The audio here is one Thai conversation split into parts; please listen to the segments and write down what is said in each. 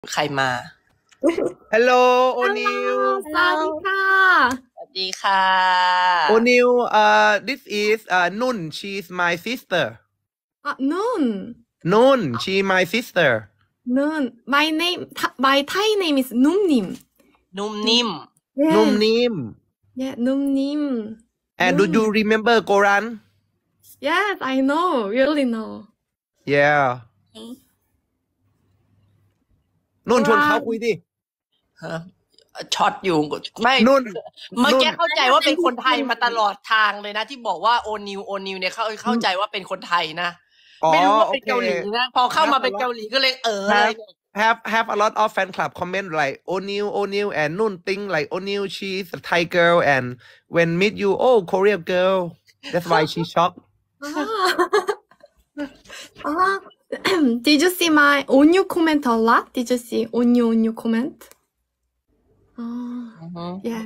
ใครมา Hello O'Neil สวัสดีค่ะสวัสดีค่ะ O'Neil this is Nun she's my sister Noon Nun she my sister Noon my Thai name is Numnim นุ่มนิ่ม yes Num Nim yeah Numnim and do you remember Goran yes I know really know yeah นุ่นชวนเขาคุยดิฮะช็อตอยู่ไม่นุ่นเมื่อกี้นุ่นเข้าใจว่าเป็นคนไทยมาตลอดทางเลยนะ ที่บอกว่าโอนิวเนี่ยเข้าใจว่าเป็นคนไทยนะ ไม่รู้ว่าเป็นเกาหลีนะพอเข้ามาเป็นเกาหลีก็เลยเลยเนี่ย have a lot of fan club comment like O'Neil and Nun think like O'Neil she's a Thai girl and when meet you oh Korea girl that's why she shocked ah did you see my Onyu comment a lot did you see Onyu comment yes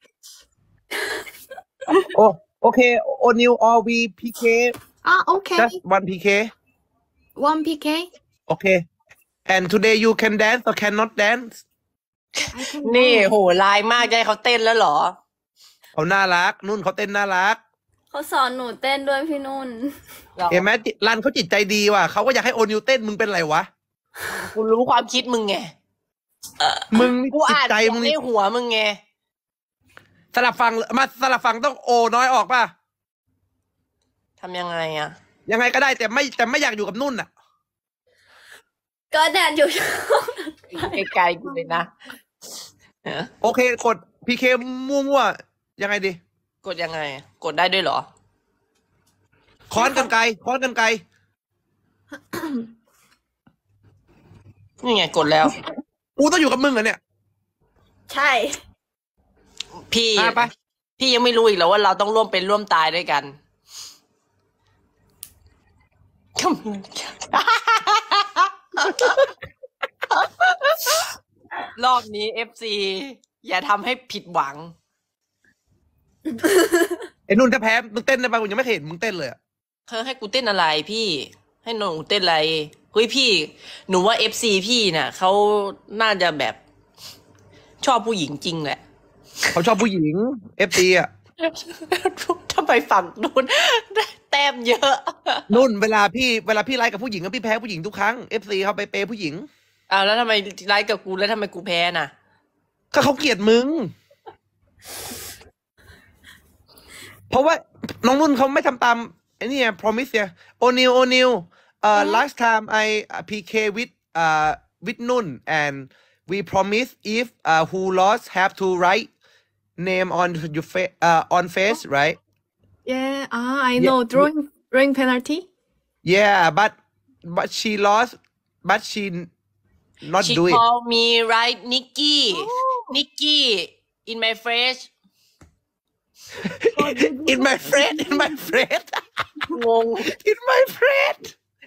oh okay O'Neil all we PK okay just one PK 1 PK okay and today you can dance or cannot dance I can นี่โหลายมากจะให้เขาเต้นแล้วเหรอเขาน่ารักนุ่นเขาเต้นน่ารักเขาสอนหนูเต้นด้วยพี่นุ่นเห็นไหมรันเขาจิตใจดีว่ะเขาก็อยากให้โอนิวเต้นมึงเป็นไรวะกูรู้ความคิดมึงไงมึงกูจิตอ่านใจมึมึงงในนี่หัวมึงไงสลับฟังมาสลับฟังต้องโอน้อยออกป่ะทำยังไงอะยังไงก็ได้แต่ไม่อยากอยู่กับนุ่นอ่ะก็แดดอยู่ไกลๆกูเลยนะฮะโอเคกดพีเคมั่วๆยังไงดีกดยังไง กดได้ด้วยเหรอค้อนกันไกลนี่ไงกดแล้วกูต้องอยู่กับมึงเหรอเนี่ยใช่พี่ไปพี่ยังไม่รู้อีกแล้วว่าเราต้องร่วมเป็นร่วมตายด้วยกัน รอบนี้ FC อย่าทำให้ผิดหวังไอ้นุ่นถ้าแพ้มึงเต้นได้ป่ะกูยังไม่เคยเห็นมึงเต้นเลยอะเธอให้กูเต้นอะไรพี่ ให้หนูเต้นอะไรเฮ้ยพี่ หนูว่า FC พี่น่ะเขาน่าจะแบบชอบผู้หญิงจริงแหละเขาชอบผู้หญิง FT อ่ะทำไมฝั่งนู้นแต้มเยอะนุ่นเวลาพี่ไลฟ์กับผู้หญิงก็พี่แพ้ผู้หญิงทุกครั้ง FC เขาไปเปย์ผู้หญิงอ้าวแล้วทำไมไลฟ์กับกูแล้วทำไมกูแพ้น่ะก็เขาเกลียดมึง เพราะว่าน้องนุ่นเขาไม่ทำตามไอ้นี่ไง promise เนี่ย O'Neil last time I PK with Nun and we promise if who lost have to write name on your on face right yeah I know drawing penalty yeah but she lost but she not She do it call me right Nikki in my face in my friend งง in my friend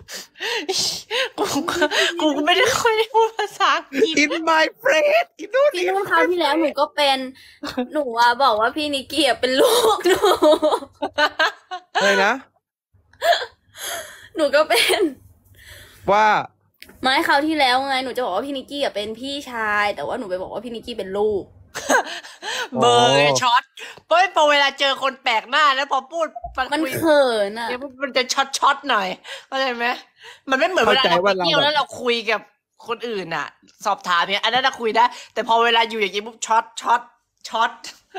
กูไม่ได้ค่อยได้พูดภาษาอังกฤษ in my friend อีนู่นพี่นุ่นคราวที่แล้วหนูก็เป็น หนูอะบอกว่าพี่นิกกี้อะเป็นลูกหนูอะไรนะหนูก็เป็นว่าไม่คราวที่แล้วไงหนูจะบอกว่าพี่นิกกี้อะเป็นพี่ชาย แต่ว่าหนูไปบอกว่าพี่นิกกี้เป็นลูกเบอร์ไงช็อตเพราะพอเวลาเจอคนแปลกหน้าแล้วพอพูดมันคุยเขินอะเนี่ยมันจะช็อตหน่อยเข้าใจไหมมันไม่เหมือนเวลาเราไปเที่ยวแล้วเราคุยกับคนอื่นอ่ะ สอบถามเนี่ยอันนั้นเราคุยได้แต่พอเวลาอยู่อย่างนี้ปุ๊บช็อต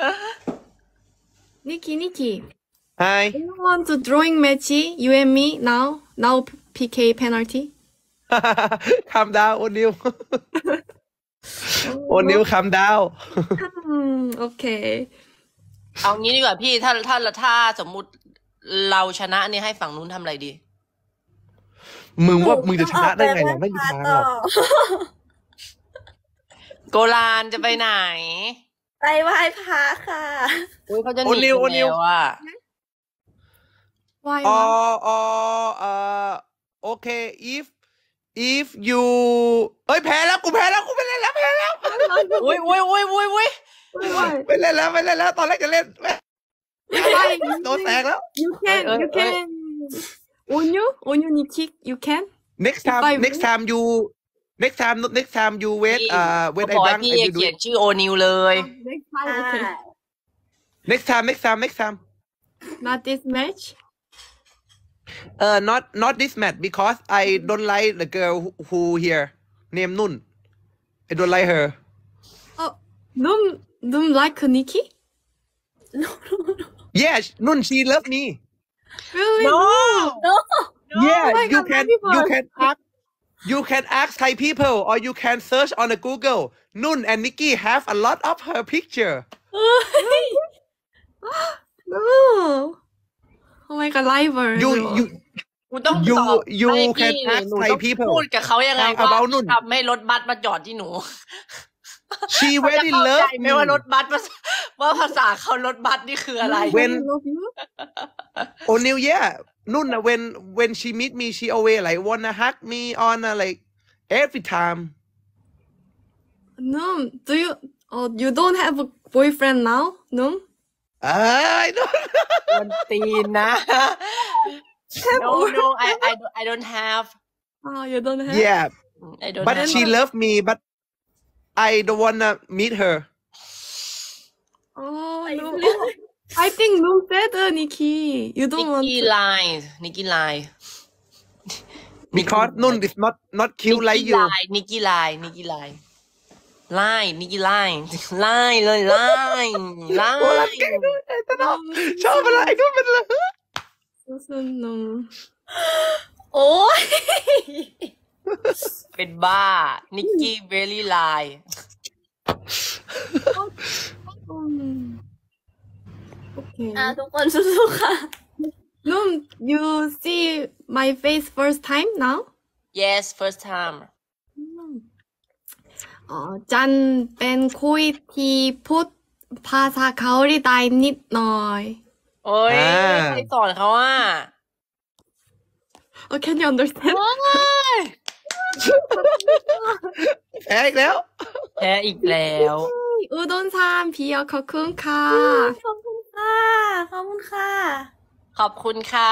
Nikki hi you want to drawing match you and me now PK penalty calm down O'Neil O'Neil calm down okay เอางี้ดีกว่าพี่ถ้าสมมุติเราชนะเนี่ยให้ฝั่งนู้นทำอะไรดีมึงว่ามึงจะชนะได้ไงล่ะไม่มีทางหรอกโกลานจะไปไหนไปไหว้พระค่ะอุ้ยเขาจะหนีไปแล้วอ่ะ why โอเค if you เอ้ยแพ้แล้วกูแพ้แล้วกูไม่เล่นแล้วแพ้แล้วอุ้ยไม่เล่นแล้วตอนแรกจะเล่นโดนแตกแล้ว you can Onyu Nikki you can next time you next time you wait เขา when บ I อกให้ dunk พี่ I will do เขียน it ชื่อโอนิวเลย Next time, okay. next time Not this match. not this match because I don't like the girl who here name Nun I don't like her Oh, Noom like Nikki? yeah Nun she love me Really? No. no yeah my you God, can happy you can ask Thai people or you can search on the Google Nun and Nikki have a lot of her picture No. Oh my god, liver. you กูต้อง You- ตอบ you ให้ can พี่ ask หนู Thai ต้อง people พูดกับเขายังไง How ว่า about นุ่นทำให้รถบัสมาจอดที่หนู she เขาจะ very เข้าใจ love ไหม me ว่ารถบัสว่าภาษาเขารถบัสนี่คืออะไร When- love you? O'Neil, yeah. Nun, when she meet me, she always like wanna hug me on like every time. No, you don't have a boyfriend now? No? I don't. กวนตีนนะ no I don't have Oh, you don't have? Yeah, I don't but have she love me, but I don't wanna meet her. Oh, I no. really- I think no better, Nikki. You don't want Nikki to. line Nikki line Because Nun is not cute like you. Nikki line Nikki line line Nikki line line เลย line โอ้รัก line แกด้วยแต่เราชอบอะไรก็เป็นเลย No. โอ้ยเป็นบ้า Nikki very line Okay. ทุกคนสู้ๆค่ะ No, you see my face first time now? yes first time จันเป็นคุยที่พูดภาษาเกาหลีได้นิดหน่อยโอ้ยใครสอนเขาอ่ะ Oh, can you understand? แพ้อีกแล้วแพ้อีกแล้วอุดมซามพี่ขอบคุณค่ะขอบคุณค่ะ ขอบคุณค่ะขอบคุณค่ะ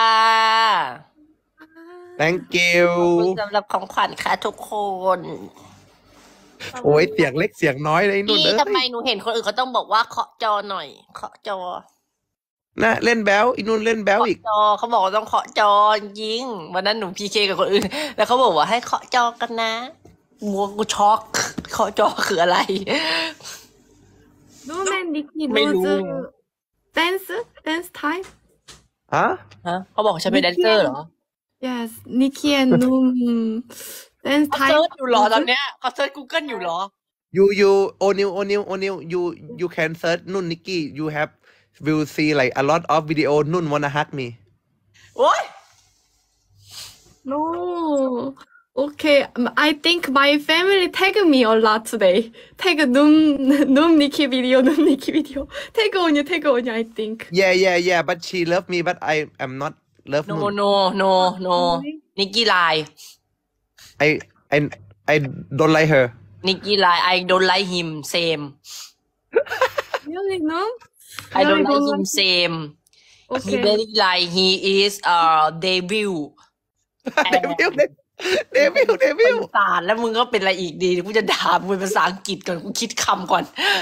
thank ข you อบคุณสำหรับของขวัญค่ะทุกคนโอ้ยเสียงเล็กเสียงน้อยเลยนุ่นพี่เอ้ยทำไมหนูเห็นคนอื่นเขาต้องบอกว่าเคาะจอหน่อย เคาะจอนะเล่นแบลอีนุ่นเล่นแบลอีกจอเขาบอกว่าต้องเคาะจอยิงวันนั้นหนูพีเคกับคนอื่น แล้วเขาบอกว่าให้เคาะจอกันนะมัวกูช็อกเคาะจอคืออะไร 노맨 니키 ไม่รู้ 노즈 댄스 time? ฮะฮะเขาบอกฉันเป็นแดนเซอร์เหรอ Yes, Nikki and Noom dance เขา time. เซิร์ชอยู่เหรอตอนเนี้ยเขาเซิร์ช Google อยู่เหรอ you O'Neil you can search Nun Nikki you have will see like a lot of video Nun wanna hug me โอ๊ย No. Okay, I think my family tagged me a lot today. Tag Noom Nikki video, Tag on you, I think. yeah but she love me but I am not love no Nun no นิกกี้ไลน์ I don't like her นิกกี้ไลน์ I don't like him same Really, no? I don't Really like him same he Okay. very like he is devil เดวิลเป็นสารแล้วมึงก็เป็นอะไรอีกดีกูจะด่ามึงเป็นภาษาอังกฤษก่อนกูคิดคำก่อน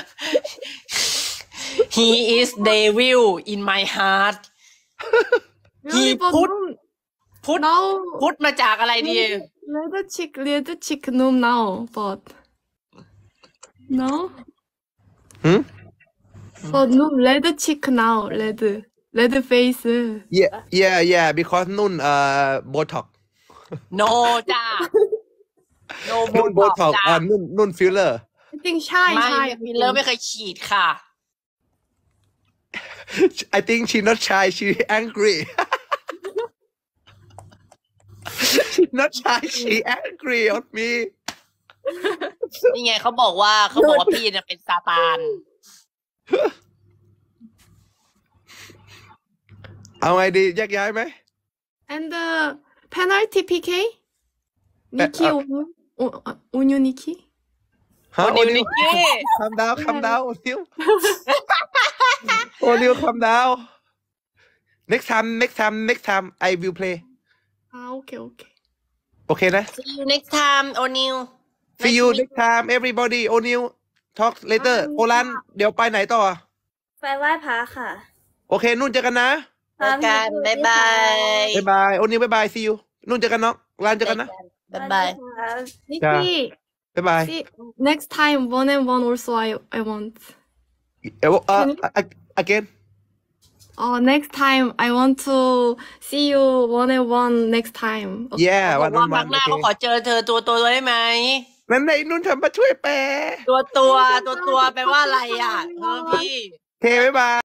he is devil in my heart Really, but put- Noom, พุทธ now พุทธมาจากอะไรดี red chick Noom now, but no? หืม But Noom red chick now, red face. yeah because Nun Botox no จ้า no Nun Botox จ้า Nun filler I think shy. ไม่ I ฟิลเลอร์ think. ไม่เคยฉีดค่ะ I think she not shy she angry she not shy she angry on me นี่ไงเขาบอกว่าพี่เนี่ยเป็นซาตานเอาไงดีแยกย้ายไหม And penalty PK? Nikki, Onyu Nikki? ฮะโอนิวนิกกี้ calm down โอนิวcalm down next time I will play Okay. โอเคนะ see you next time โอนิว see you next time everybody O'Neil talk later โอลันเดี๋ยวไปไหนต่อไปไหว้พระค่ะโอเคนุ่นเจอกันนะเจอกันบ๊ายบายบ๊ายบายโอนิวบ๊ายบาย see you นุ่นเจอกันเนาะโอลันเจอกันนะบ๊ายบาย Nikki, บ๊ายบาย see, next time 1&1 also I want. again Next time I want to see you 1&1 next time. Okay. yeah บวัอน กวัว่าน พัวักนหน้าโอเขาเคขอเจอเธอตัวได้ไหมนั้นไหนนุ่นทำมาช่วยแปลตัวแปลว่าอะไรอ่ะพี่โอเคบ๊ายบาย